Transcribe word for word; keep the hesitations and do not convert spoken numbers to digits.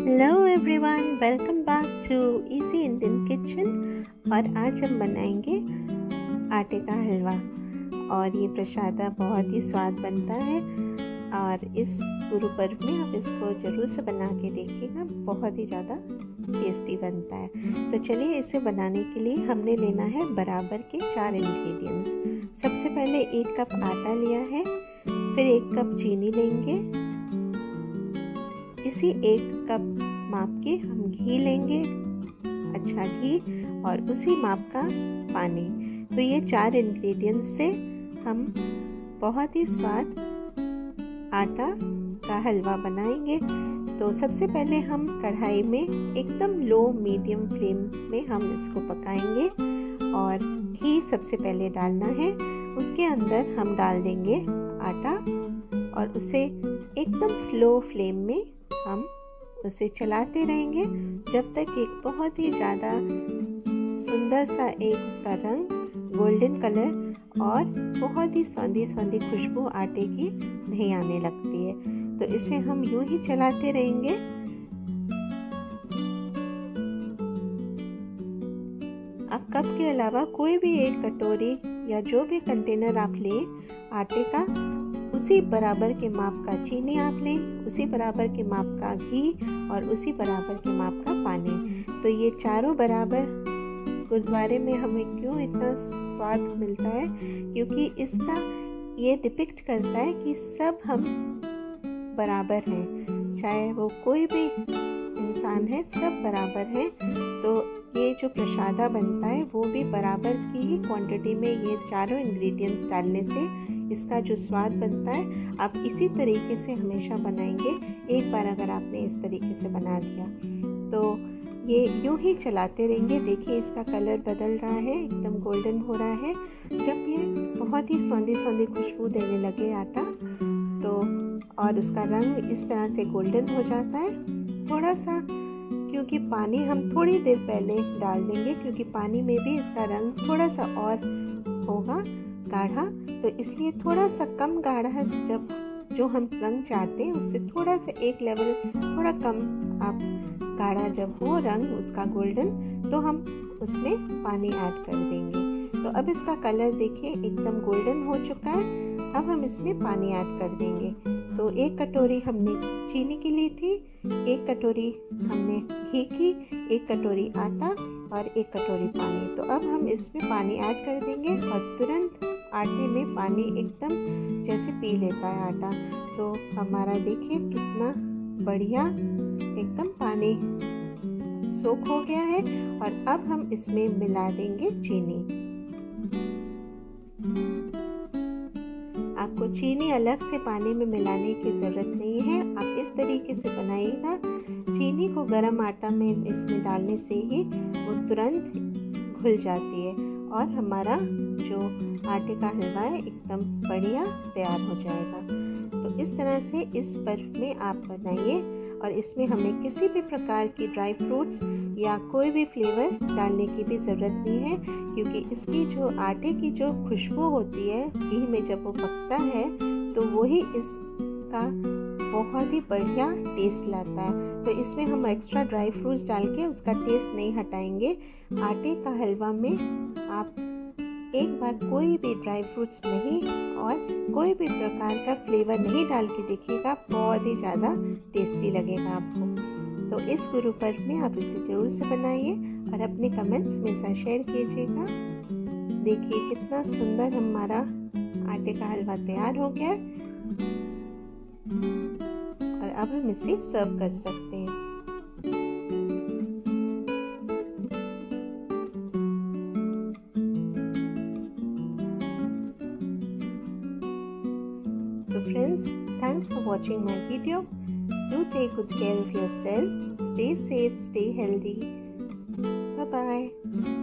Hello everyone, welcome back to easy Indian kitchen. और आज हम बनाएंगे आटे का हलवा और ये प्रसादा बहुत ही स्वाद बनता है। और इस गुरु पर्व में आप इसको ज़रूर से बना के देखिएगा, बहुत ही ज़्यादा टेस्टी बनता है। तो चलिए, इसे बनाने के लिए हमने लेना है बराबर के चार इंग्रेडिएंट्स। सबसे पहले एक कप आटा लिया है, फिर एक कप चीनी लेंगे, इसी एक कप माप के हम घी लेंगे, अच्छा घी, और उसी माप का पानी। तो ये चार इंग्रेडिएंट्स से हम बहुत ही स्वाद आटा का हलवा बनाएंगे। तो सबसे पहले हम कढ़ाई में एकदम लो मीडियम फ्लेम में हम इसको पकाएंगे और घी सबसे पहले डालना है। उसके अंदर हम डाल देंगे आटा और उसे एकदम स्लो फ्लेम में हम उसे चलाते रहेंगे जब तक एक बहुत ही ज़्यादा सुंदर सा एक उसका रंग गोल्डन कलर और बहुत ही सौंधी सौंधी खुशबू आटे की नहीं आने लगती है। तो इसे हम यूं ही चलाते रहेंगे। आप कप के अलावा कोई भी एक कटोरी या जो भी कंटेनर आप लें आटे का, उसी बराबर के माप का चीनी आप लें, उसी बराबर के माप का घी और उसी बराबर के माप का पानी। तो ये चारों बराबर गुरुद्वारे में हमें क्यों इतना स्वाद मिलता है, क्योंकि इसका ये डिपिक्ट करता है कि सब हम बराबर हैं, चाहे वो कोई भी इंसान है, सब बराबर हैं। तो ये जो प्रसादा बनता है वो भी बराबर की ही क्वांटिटी में ये चारों इंग्रेडिएंट्स डालने से इसका जो स्वाद बनता है, आप इसी तरीके से हमेशा बनाएंगे। एक बार अगर आपने इस तरीके से बना दिया तो ये यूं ही चलाते रहेंगे। देखिए इसका कलर बदल रहा है, एकदम गोल्डन हो रहा है। जब ये बहुत ही सौंधी सौंधी खुशबू देने लगे आटा तो, और उसका रंग इस तरह से गोल्डन हो जाता है, थोड़ा सा, क्योंकि पानी हम थोड़ी देर पहले डाल देंगे, क्योंकि पानी में भी इसका रंग थोड़ा सा और होगा गाढ़ा, तो इसलिए थोड़ा सा कम गाढ़ा है। जब जो हम रंग चाहते हैं उससे थोड़ा सा एक लेवल थोड़ा कम आप गाढ़ा जब हो रंग उसका गोल्डन, तो हम उसमें पानी ऐड कर देंगे। तो अब इसका कलर देखिए एकदम गोल्डन हो चुका है। अब हम इसमें पानी ऐड कर देंगे। तो एक कटोरी हमने चीनी की ली थी, एक कटोरी हमने घी की, एक कटोरी आटा और एक कटोरी पानी। तो अब हम इसमें पानी ऐड कर देंगे और तुरंत आटे में पानी एकदम जैसे पी लेता है आटा। तो हमारा देखिए कितना बढ़िया एकदम पानी सोख हो गया है। और अब हम इसमें मिला देंगे चीनी। आपको चीनी अलग से पानी में मिलाने की ज़रूरत नहीं है, आप इस तरीके से बनाइएगा। चीनी को गरम आटा में इसमें डालने से ही वो तुरंत घुल जाती है और हमारा जो आटे का हलवा है एकदम बढ़िया तैयार हो जाएगा। तो इस तरह से इस पर्व में आप बनाइए और इसमें हमें किसी भी प्रकार की ड्राई फ्रूट्स या कोई भी फ्लेवर डालने की भी ज़रूरत नहीं है, क्योंकि इसकी जो आटे की जो खुशबू होती है घी में जब वो पकता है तो वही इसका बहुत ही बढ़िया टेस्ट लाता है। तो इसमें हम एक्स्ट्रा ड्राई फ्रूट्स डाल के उसका टेस्ट नहीं हटाएंगे। आटे का हलवा में आप एक बार कोई भी ड्राई फ्रूट्स नहीं और कोई भी प्रकार का फ्लेवर नहीं डाल के देखिएगा, बहुत ही ज़्यादा टेस्टी लगेगा आपको। तो इस गुरु पर्व में आप इसे ज़रूर से बनाइए और अपने कमेंट्स में साथ शेयर कीजिएगा। देखिए कितना सुंदर हमारा आटे का हलवा तैयार हो गया और अब हम इसे सर्व कर सकते हैं। So friends, thanks for watching my video. Do take good care of yourself. Stay safe, stay healthy. Bye bye.